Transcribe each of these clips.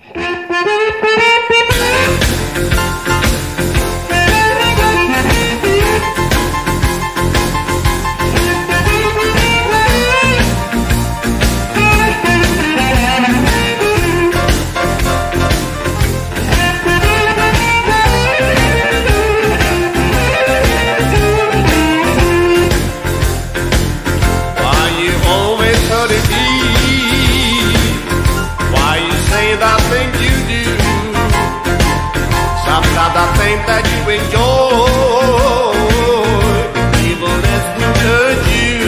Sometimes I think that you enjoy evilness to hurt you.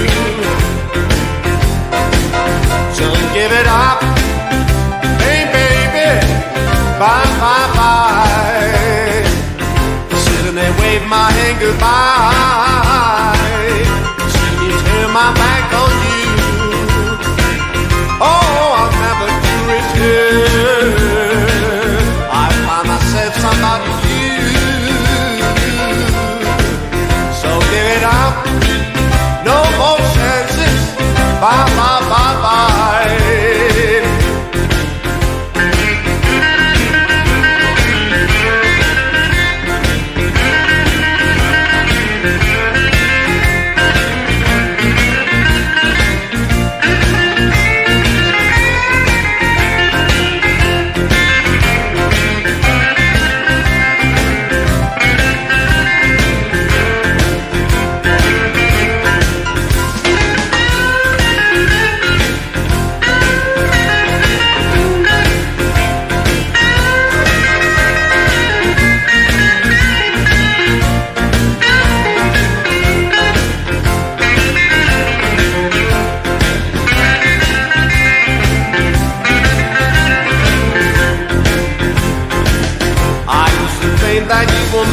So give it up, hey baby, bye bye bye. Sitting there wave my hand goodbye. See me turn my back on you. Oh, I'll never do it good. I find myself somebody new. So give it up, no more chances. Bye, bye, bye, bye. That you were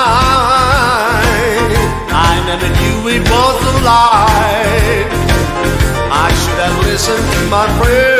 mine, I never knew it was a lie. I should have listened to my friend.